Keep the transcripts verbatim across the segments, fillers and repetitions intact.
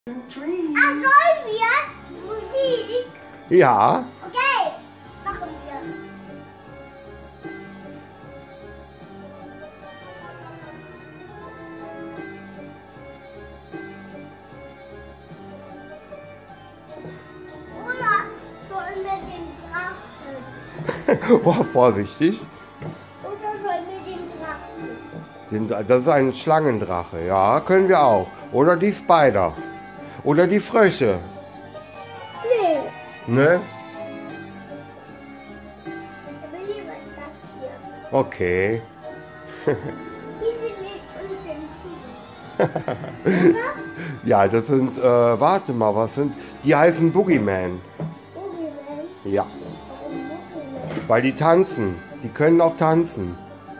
Ah, sollen wir Musik? Ja. Okay, machen wir. Oder sollen wir den Drachen? Oh, vorsichtig. Oder sollen wir den Drachen? Den, das ist ein Schlangendrache. Ja, können wir auch. Oder die Spider. Oder die Frösche. Nee, Ne? aber lieber das hier. Okay. Die sind mit uns entschieden. Oder? Ja, das sind, äh, warte mal, was sind? Die heißen Boogeyman. Boogeyman? Ja, Warum Boogeyman? weil die tanzen. Die können auch tanzen.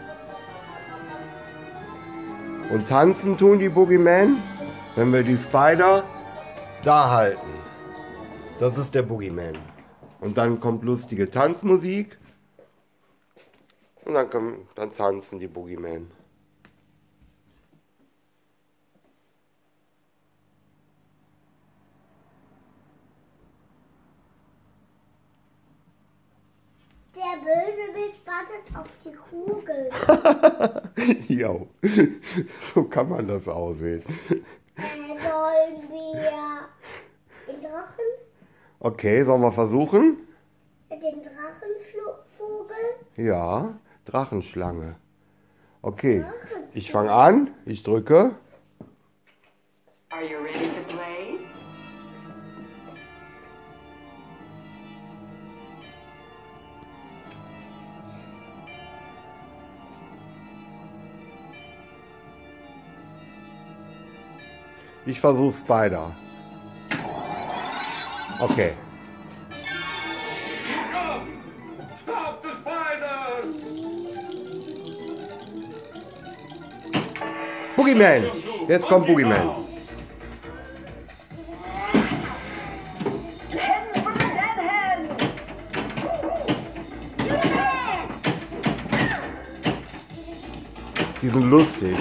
Und tanzen tun die Boogeyman, wenn wir die Spider da halten. Das ist der Boogeyman. Und dann kommt lustige Tanzmusik. Und dann, kommen, dann tanzen die Boogeyman. Der Bösewicht wartet auf die Kugel. Jo, so kann man das aussehen. Äh, sollen wir den Drachen? Okay, sollen wir versuchen? Den Drachenvogel? Ja, Drachenschlange. Okay, ich fange an, ich drücke. Are you ready to play? Ich versuche Spider. Okay. Stop the spider! Boogeyman! Jetzt kommt Boogeyman. Head for the deadhead! Die sind lustig.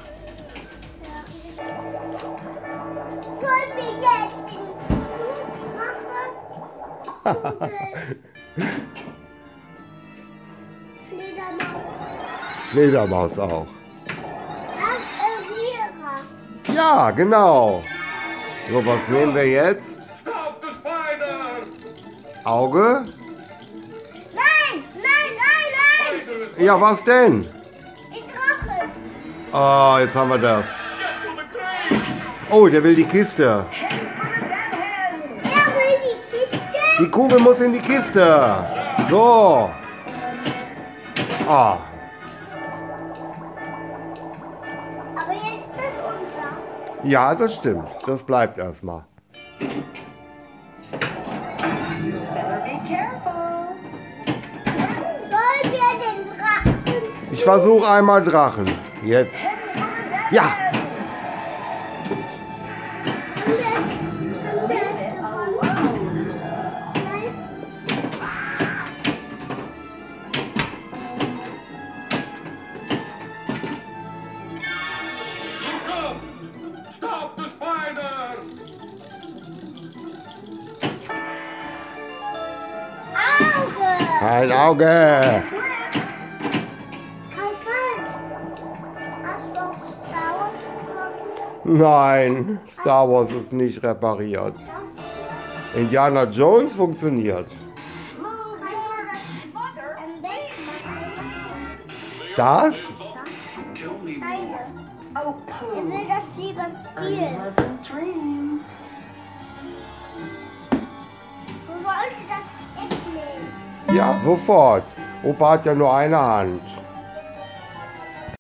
Sollen wir jetzt den Drachen? Fledermaus. Fledermaus auch. Das Elvira. Ja, genau. So, was nehmen wir jetzt? Stop the spider! Auge? Nein, nein, nein, Spider is nein! Ja, was denn? Den Drachen. Oh, jetzt haben wir das. get to the grave! Oh, der will die Kiste. Head for the deadhead! Er will die Kiste. Die Kugel muss in die Kiste. So. Ah, Aber jetzt ist das unser. ja, das stimmt. Das bleibt erstmal. Better be careful! Sollen wir den Drachen? Ich versuche einmal Drachen. Jetzt. Head for the deadhead! Ja. Haben wir es gewonnen? Nice. Look up! Stop the spider! Auge. Ein Auge. Kalt, kalt. Hast du auch Star Wars gemacht? Nein, Star Wars ist nicht repariert. Das? Indiana Jones funktioniert. Kann man das ein Bild machen? Das? Scheine. Oh, Er pooh! will das lieber spielen. Unpleasant dreams. Du solltest das echt nehmen. Ja, sofort. Opa hat ja nur eine Hand.